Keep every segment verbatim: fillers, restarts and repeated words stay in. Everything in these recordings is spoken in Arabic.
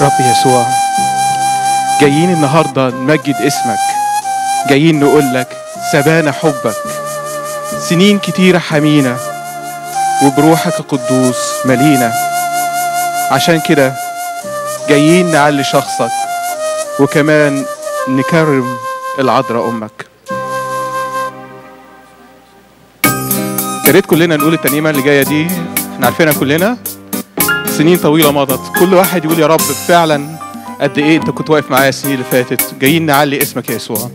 رب يسوع، جايين النهارده نمجد اسمك، جايين نقول لك سبانا حبك، سنين كتيرة حمينا وبروحك القدوس ملينا. عشان كده جايين نعلي شخصك وكمان نكرم العذراء أمك. يا ريت كلنا نقول الترنيمة اللي جاية دي، احنا عارفينها كلنا، سنين طويلة مضت، كل واحد يقول يا رب فعلا قد ايه انت كنت واقف معايا السنين اللي فاتت. جايين نعلي اسمك يا يسوع.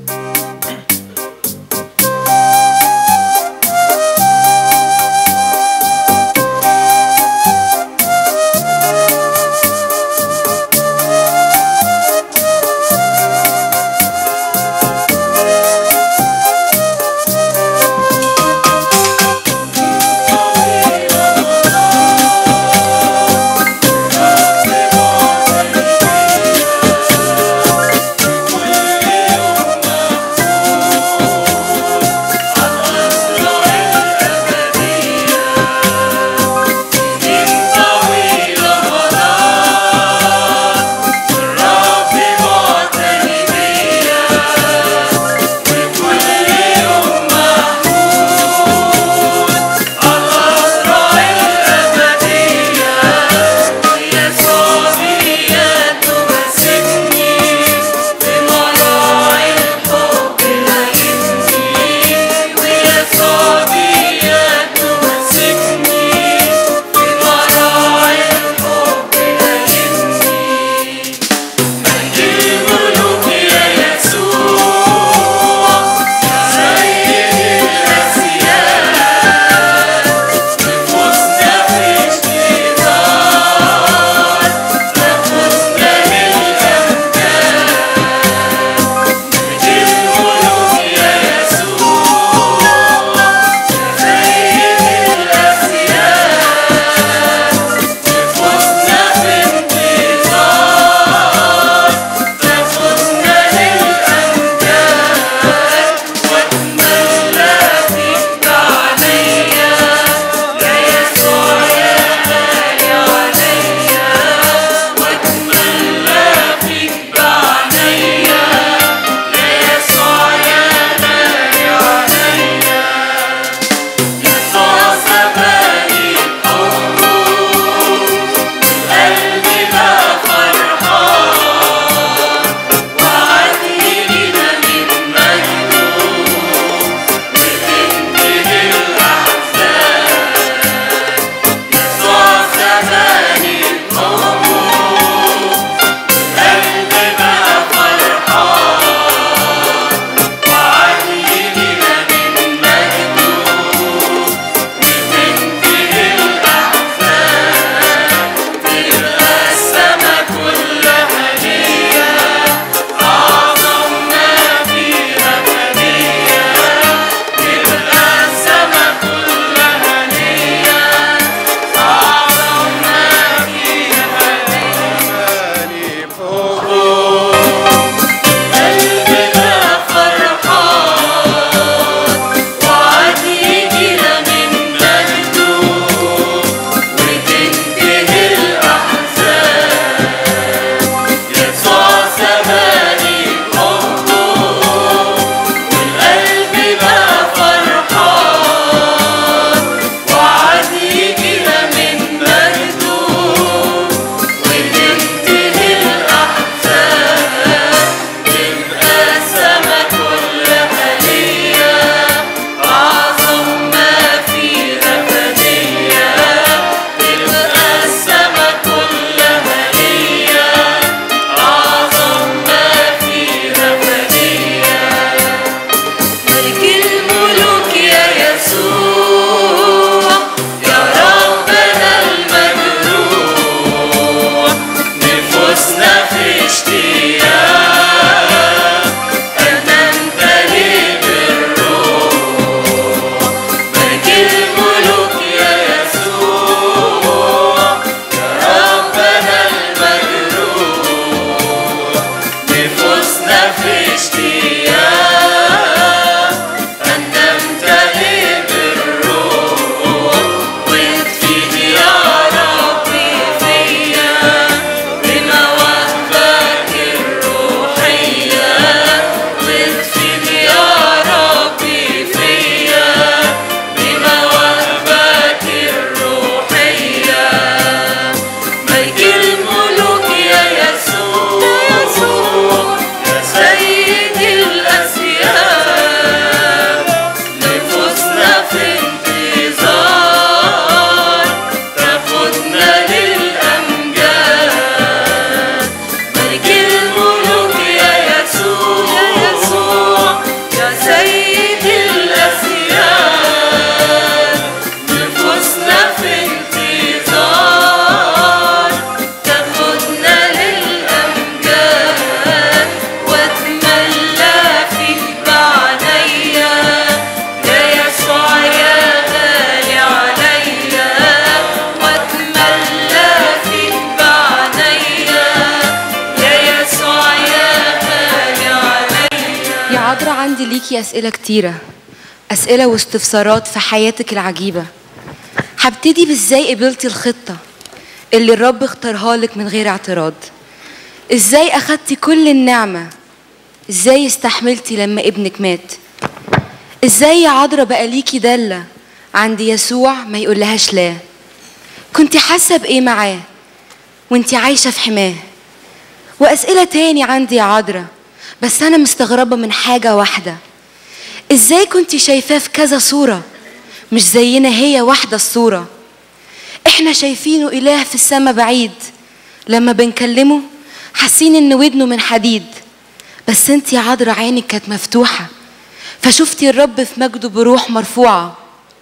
عندي ليكي أسئلة كتيرة، أسئلة واستفسارات في حياتك العجيبة. هبتدي بإزاي قبلتي الخطة اللي الرب اختارها لك من غير اعتراض. إزاي أخدتي كل النعمة. إزاي استحملتي لما ابنك مات. إزاي يا عذرا بقى ليكي دالة عند يسوع ما يقولهاش لا. كنتي حاسة بإيه معاه وانتي عايشة في حماه. وأسئلة تاني عندي يا عذرا، بس أنا مستغربة من حاجة واحدة. إزاي كنتي شايفاه في كذا صورة مش زينا هي واحدة الصورة. إحنا شايفينه إله في السما بعيد، لما بنكلمه حاسين إن ودنه من حديد. بس انتي يا عذرا عينك كانت مفتوحة، فشفتي الرب في مجده بروح مرفوعة.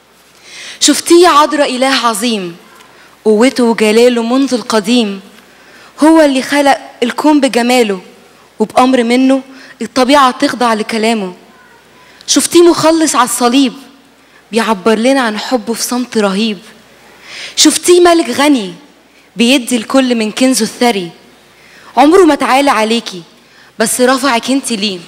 شفتيه يا عذرا إله عظيم، قوته وجلاله منذ القديم. هو اللي خلق الكون بجماله، وبأمر منه الطبيعة تخضع لكلامه. شفتيه مخلص على الصليب، بيعبر لنا عن حبه في صمت رهيب. شفتيه ملك غني، بيدي الكل من كنزه الثري. عمره ما تعالى عليكي، بس رفعك انت ليه.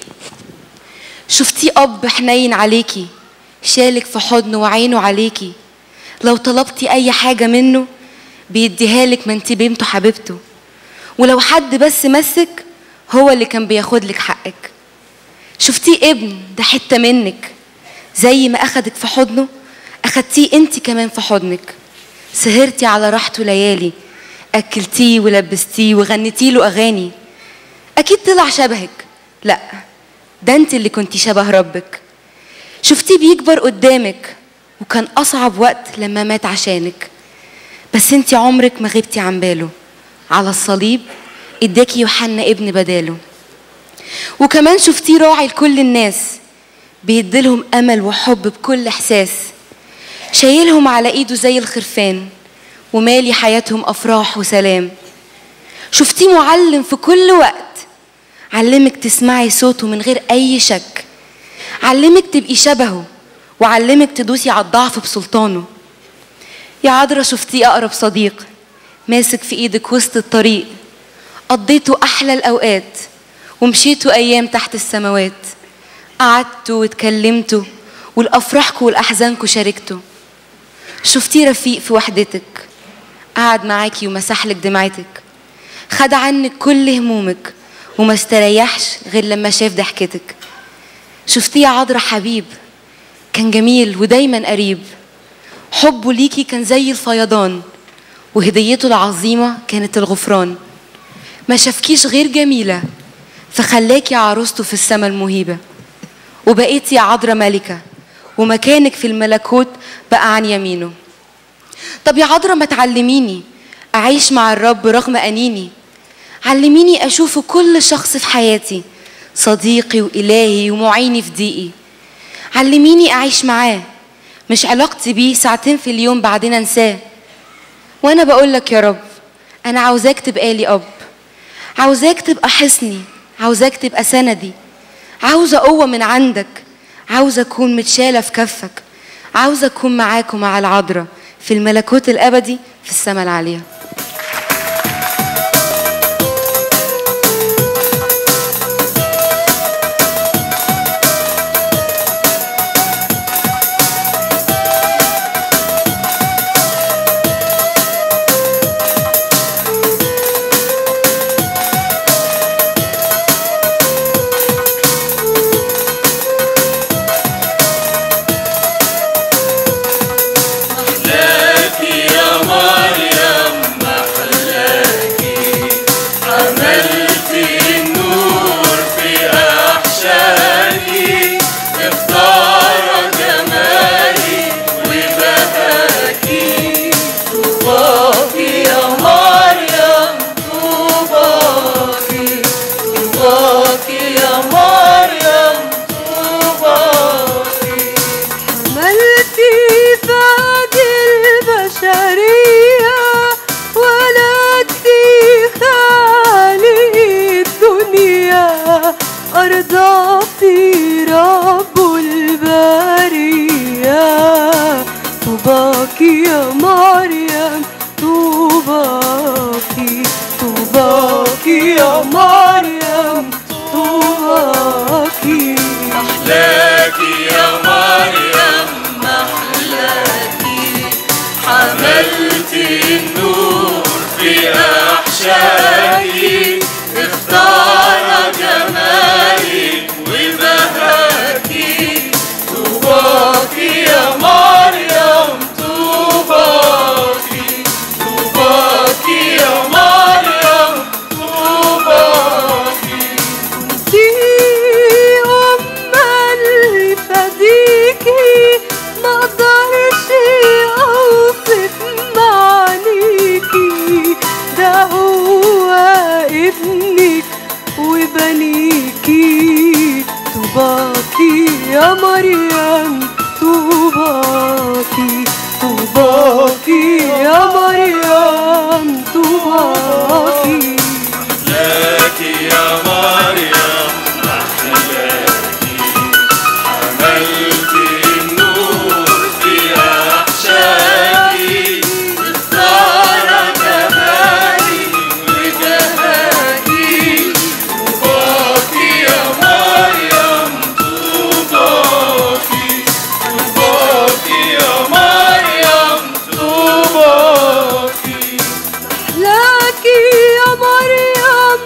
شفتيه أب حنين عليكي، شالك في حضنه وعينه عليكي. لو طلبتي أي حاجة منه بيديها لك، ما انت بنته حبيبته. ولو حد بس مسك هو اللي كان بياخدلك حقك. شفتيه ابن ده حتة منك، زي ما أخدك في حضنه أخدتيه انت كمان في حضنك. سهرتي على راحته ليالي، أكلتيه ولبستيه وغنتيه له أغاني. أكيد طلع شبهك، لأ ده انت اللي كنتي شبه ربك. شفتيه بيكبر قدامك، وكان أصعب وقت لما مات عشانك. بس انت عمرك ما غبتي عن باله. على الصليب اداكي يوحنا ابن بداله. وكمان شفتيه راعي لكل الناس، بيديلهم أمل وحب بكل إحساس. شايلهم على إيده زي الخرفان، ومالي حياتهم أفراح وسلام. شفتيه معلم في كل وقت، علمك تسمعي صوته من غير أي شك. علمك تبقي شبهه، وعلمك تدوسي على الضعف بسلطانه. يا عذرا شفتيه أقرب صديق، ماسك في إيدك وسط الطريق. قضيتوا أحلى الأوقات، ومشيتوا أيام تحت السماوات. قعدتوا واتكلمتوا، والأفراحكوا والأحزانكوا شاركتوا. شفتيه رفيق في وحدتك، قعد معاكي ومسحلك دمعتك. خد عنك كل همومك، وما استريحش غير لما شاف ضحكتك. شفتيه يا عذرا حبيب، كان جميل ودايما قريب. حبه ليكي كان زي الفيضان، وهديته العظيمة كانت الغفران. ما شافكيش غير جميلة، فخلاكي عروسته في السما المهيبة. وبقيتي يا عذرا ملكة، ومكانك في الملكوت بقى عن يمينه. طب يا عذرا ما تعلميني أعيش مع الرب رغم أنيني. علميني أشوف كل شخص في حياتي صديقي وإلهي ومعيني في ضيقي. علميني أعيش معاه، مش علاقتي بيه ساعتين في اليوم بعدين أنساه. وأنا بقولك يا رب، أنا عاوزاك تبقى لي أب، عاوزاك تبقى حصني، عاوزاك تبقى سندي. عاوزة قوة من عندك، عاوزة أكون متشالة في كفك. عاوزة أكون معاك ومع العذراء في الملكوت الأبدي في السماء العالية. أرضاكي رب البرية، طوباكي يا مريم، طوباكي طوباكي يا مريم، طوباكي. مريم طوباكي طوباكي يا مريم طوباكي. أحلاكي يا مريم أحلاكي حملتي النور في أحشائي اختار جمالي وبهاكي. طوباكي يا مريم طوباكي طوباكي يا مريم طوباكي. أحلاكي يا مريم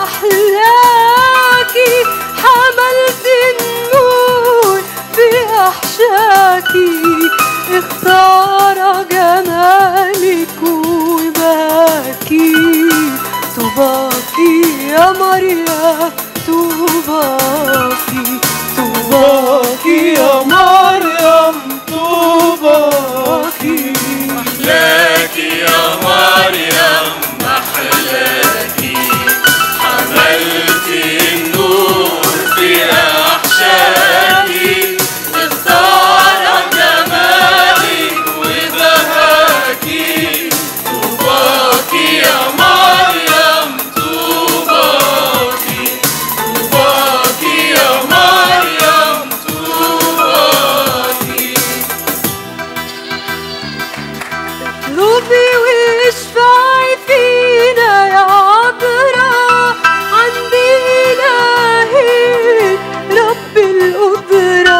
أحلاكي حملتي النور في أحشاكي اختار جمالك وباكي. طوباكي يا مريم طوباكي طوباكي يا مريم طوباكي. أحلاكي يا مريم أحلاكي حملتي النور في أحشائي اختار جمالك وبهاكي. طوباكي يا مريم طوباكي طوباكي يا مريم طوباكي. اطلبي واشفعي فينا يا عذراء عند إلهي رب القدرة.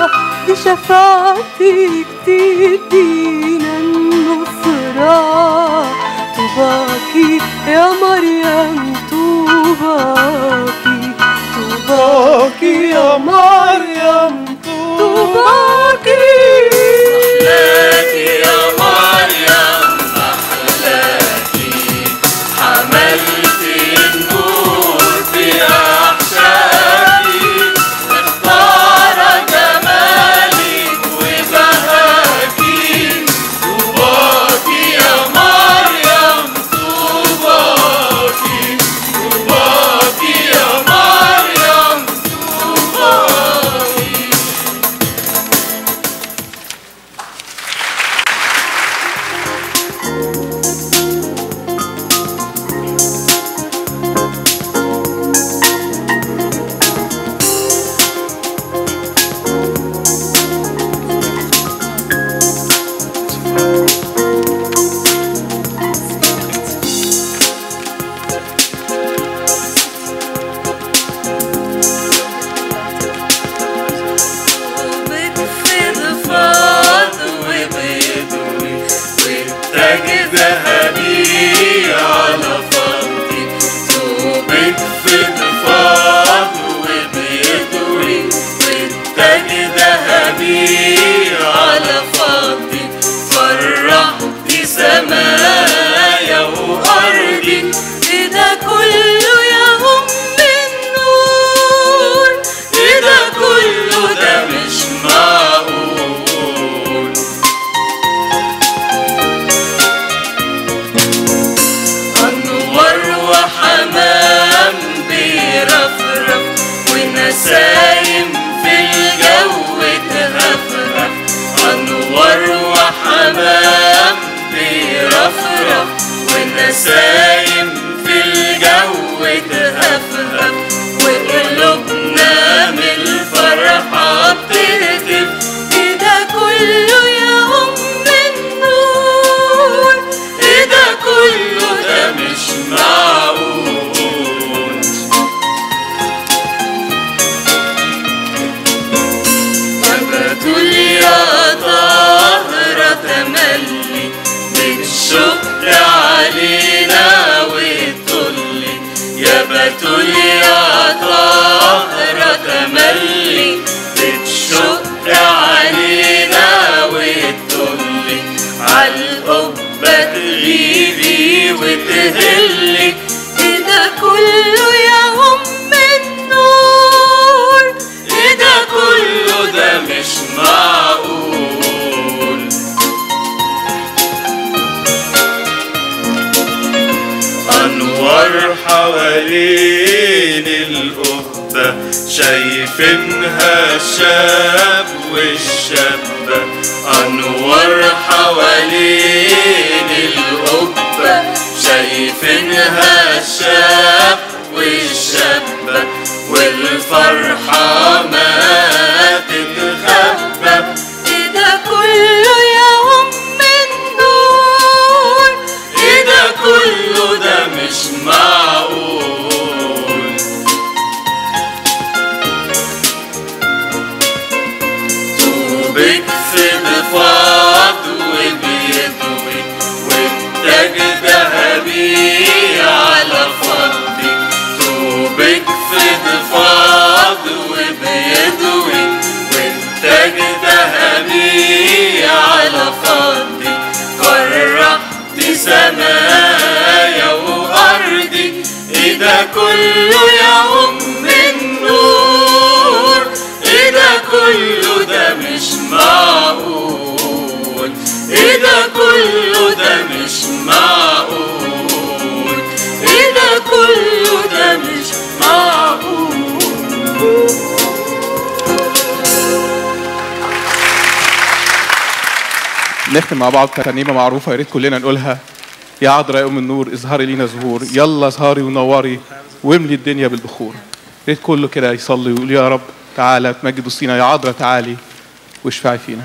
بشفاعتك تدينا النصرة. طوباكي يا مريم طوباكي طوباكي يا مريم طوباكي. أحلاكي يا مريم أحلاكي حملتي النور في أحشائي اختار جمالك وبهاكي. طوباكي يا مريم طوباكي طوباكي يا مريم طوباكي. وبتفيض فاض وبيضوي والتاج ذهبي على فضي. وبتفيض فاض وبيضوي والتاج ذهبي على فضي. فرحتي سمايا وأرضي إيه ده كله يا أم النور. إيه ده كله ده مش معقول. أنوار وحمام بيرفرف ونسايم في الجو تهفرف. أنوار وحمام بيرفرف ونسايم في الجو تهفرف. وقلوبنا من الفرحة بتهتف إيه ده كله يا أم النور. إيه ده كله ده مش معقول. وبتقول يا طاهرة تملي بتشق علينا وتطلي. يا بتقول يا طاهرة تملي بتشق علينا وتطلي. عالقبة تغيبي وتهلي إيه ده كله يا أم النور. إيه ده كله ده مش معقول. أنوار حوالين القبة شايفينها الشاب والشابة أنوار حوالين القبة، شايفينها الشاب والشابة والفرحة ما تتخبى. إيه ده كله يا أم النور، إيه ده كله ده مش معقول. طوبك في ضفاف وبيضوي والتاج ذهبي على فضي، طوبك في ضفاف وبيضوي والتاج ذهبي على فضي، فرحت سمايا وأرضي. إيه ده كله يا أم النور، إيه ده كله ده مش معقول. إيه ده كله ده مش معقول. إيه ده كله ده مش معقول. نختم مع بعض ترنيمة معروفة يا ريت كلنا نقولها. يا عذراء يا أم النور اظهري لينا ظهور، يلا اظهري ونوري واملي الدنيا بالبخور. يا ريت كله كده يصلي ويقول يا رب تعالى تمجد وسطينا، يا عذراء تعالي واشفعي فينا.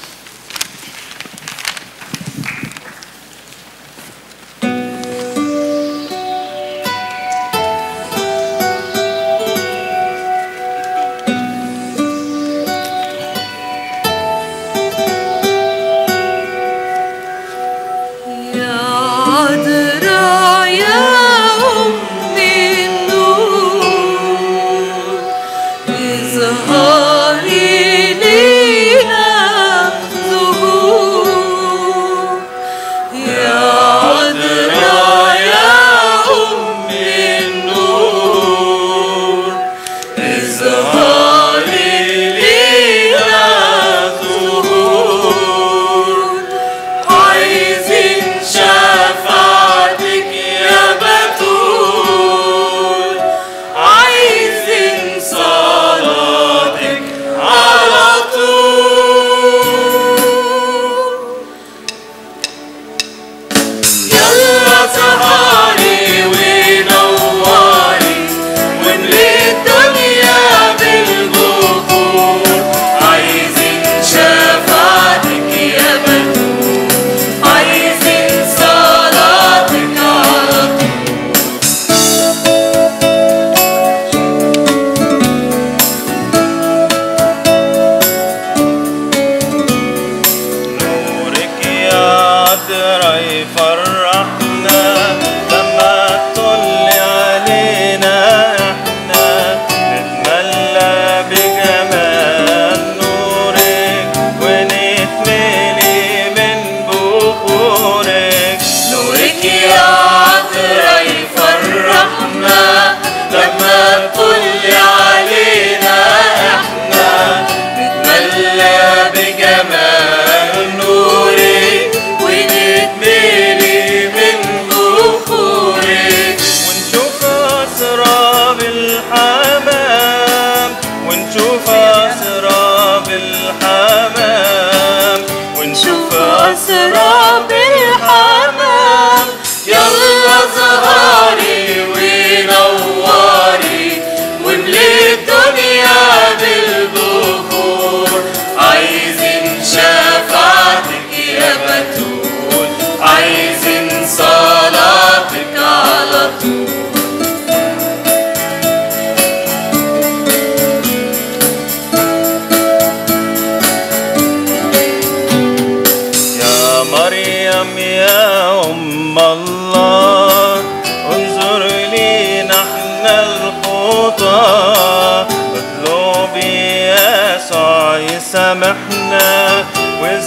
سامحنا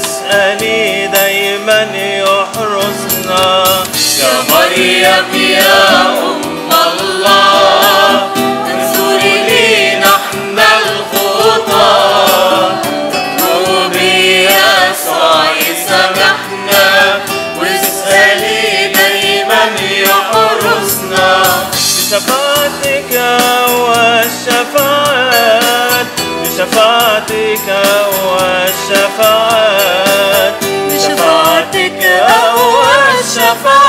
واسألي دايما يحرسنا. يا مريم يا أم الله انظري لينا احنا الخطاة، اطلبي يسوع يسامحنا واسألي دايما يحرسنا. بشفاعتك والشفاعة بشفاعتك أقوى الشفاعات، بشفاعتك أقوى الشفاعات.